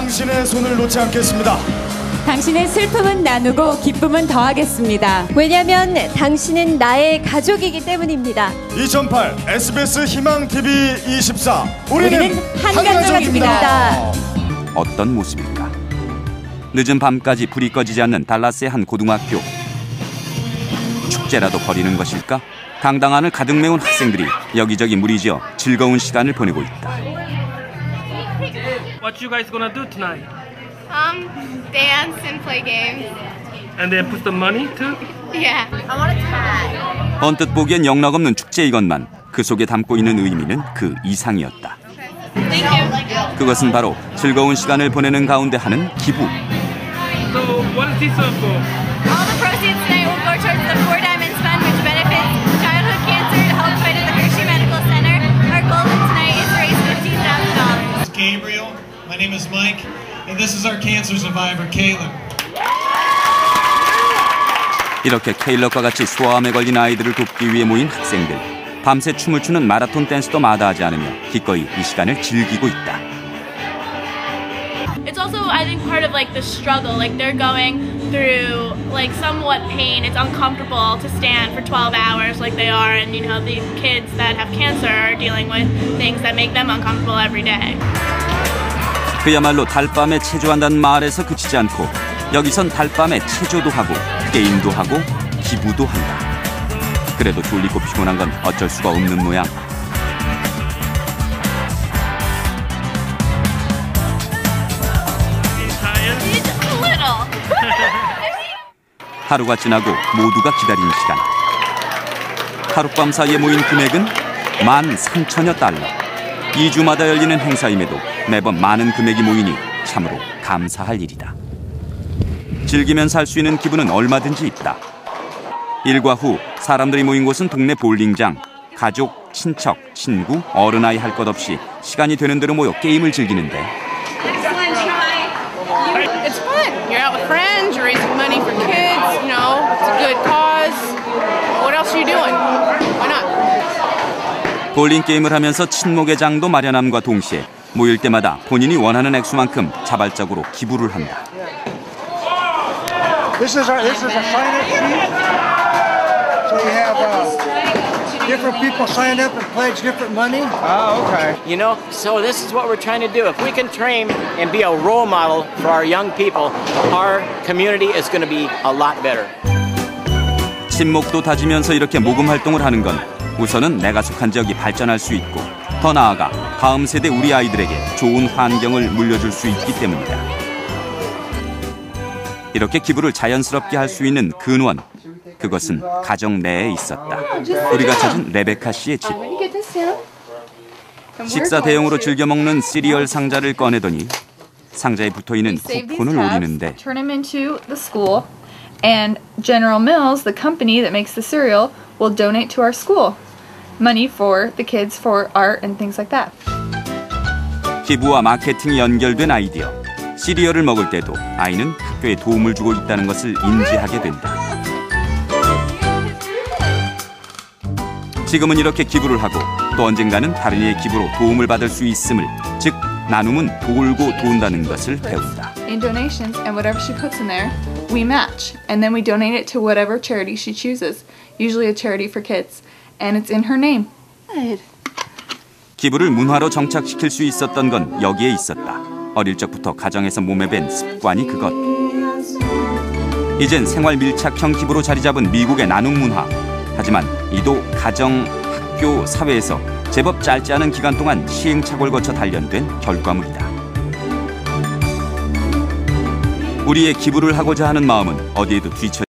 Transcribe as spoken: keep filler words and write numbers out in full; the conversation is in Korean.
당신의 손을 놓지 않겠습니다. 당신의 슬픔은 나누고 기쁨은 더하겠습니다. 왜냐하면 당신은 나의 가족이기 때문입니다. 이천팔 에스비에스 희망티비 이십사 우리는, 우리는 한가족입니다. 어떤 모습일까? 늦은 밤까지 불이 꺼지지 않는 달라스의 한 고등학교. 축제라도 벌이는 것일까? 강당안을 가득 메운 학생들이 여기저기 무리지어 즐거운 시간을 보내고 있다. What you guys gonna do tonight? Um, dance and play games. And then put some money too? Yeah. I want a tag. 언뜻 보기엔 영락없는 축제이건만 그 속에 담고 있는 의미는 그 이상이었다. Thank you. 그것은 바로 즐거운 시간을 보내는 가운데 하는 기부. So what is this for? All the proceeds tonight will go towards the Four Diamonds Fund, which benefits childhood cancer to help fight at the Hershey Medical Center. Our goal tonight is to raise fifteen thousand dollars. Gabriel, my name is Mike, and this is our cancer survivor, Caleb. 이렇게 케일럿과 같이 소아암에 걸린 아이들을 돕기 위해 모인 학생들. 밤새 춤을 추는 마라톤 댄스도 마다하지 않으며 기꺼이 이 시간을 즐기고 있다. It's also, I think, part of like the struggle. Like they're going through like somewhat pain. It's uncomfortable to stand for twelve hours like they are, and you know the kids that have cancer are dealing with things that make them uncomfortable every day. 그야말로 달밤에 체조한다는 말에서 그치지 않고 여기선 달밤에 체조도 하고 게임도 하고 기부도 한다. 그래도 졸리고 피곤한 건 어쩔 수가 없는 모양. 하루가 지나고 모두가 기다린 시간. 하룻밤 사이에 모인 금액은 만 삼천여 달러. 이 주마다 열리는 행사임에도 매번 많은 금액이 모이니 참으로 감사할 일이다. 즐기면서 할 수 있는 기분은 얼마든지 있다. 일과 후 사람들이 모인 곳은 동네 볼링장. 가족, 친척, 친구, 어른아이 할 것 없이 시간이 되는 대로 모여 게임을 즐기는데 It's fun. You're out with friends, you're raising money for kids, you know, it's a good cause. What else are you doing? Why not? 볼링 게임을 하면서 친목의 장도 마련함과 동시에 모일 때마다 본인이 원하는 액수만큼 자발적으로 기부를 한다. This is our this is a sign-up sheet. So you have uh, different people sign up and pledge different money. Oh, okay. You know, so this is what we're trying to do. If we can train and be a role model for our young people, our community is going to be a lot better. 친목도 다지면서 이렇게 모금 활동을 하는 건 우선은 내가 속한 지역이 발전할 수 있고 더 나아가 다음 세대 우리 아이들에게 좋은 환경을 물려줄 수 있기 때문이다. 이렇게 기부를 자연스럽게 할 수 있는 근원, 그것은 가정 내에 있었다. 우리가 찾은 레베카 씨의 집. 식사 대용으로 즐겨 먹는 시리얼 상자를 꺼내더니 상자에 붙어있는 쿠폰을 오리는데 turn them into the school, and General Mills, the company that makes the cereal, will donate to our school money for the kids for art and things like that. 기부와 마케팅이 연결된 아이디어. 시리얼을 먹을 때도 아이는 학교에 도움을 주고 있다는 것을 인지하게 된다. 지금은 이렇게 기부를 하고 또 언젠가는 다른 이의 기부로 도움을 받을 수 있음을, 즉 나눔은 돌고 돈다는 것을 배운다. In donations and whatever she puts in there, we match, and then we donate it to whatever charity she chooses, usually a charity for kids, and it's in her name. Good. 기부를 문화로 정착시킬 수 있었던 건 여기에 있었다. 어릴 적부터 가정에서 몸에 밴 습관이 그것. 이젠 생활 밀착형 기부로 자리 잡은 미국의 나눔 문화. 하지만 이도 가정, 학교, 사회에서 제법 짧지 않은 기간 동안 시행착오를 거쳐 단련된 결과물이다. 우리의 기부를 하고자 하는 마음은 어디에도 뒤처